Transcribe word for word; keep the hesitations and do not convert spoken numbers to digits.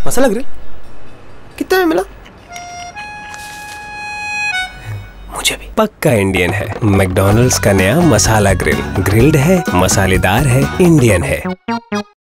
मसाला grill कितने में मिला? मुझे भी। पक्का इंडियन है। मैकडॉनल्ड्स का नया मसाला ग्रिल, ग्रिल्ड है, मसालेदार है, इंडियन है।